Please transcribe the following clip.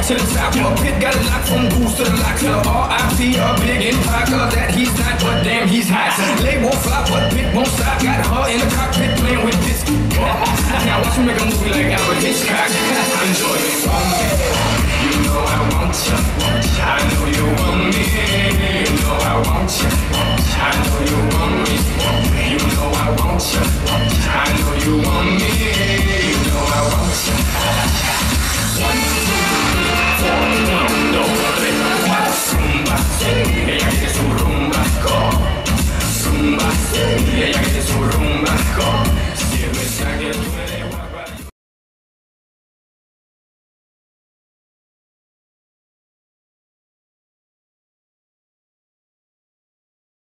to the top. A pit got a lock from goose to the lock. To the R.I.P. a big empire. Cause that he's not, but damn he's hot. Leg won't flop, but pit won't stop. Got her in the cockpit playing with this. Now watch me make a movie like Albert Hitchcock. Enjoy it. You know I want you. I know you want me. You know I want you. I know you want me. You know I want you. I know you want me.